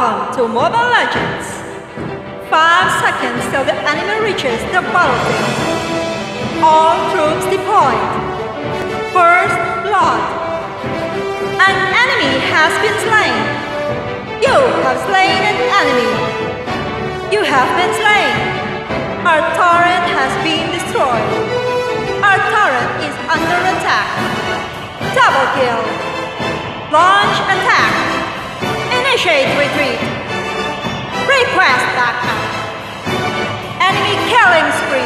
Welcome to Mobile Legends! 5 seconds till the enemy reaches the battlefield. All troops deployed. First blood. An enemy has been slain. You have slain an enemy. You have been slain. Our turret has been destroyed. Our turret is under attack. Double kill. Launch attack. Initiate retreat. Request backup. Enemy killing spree.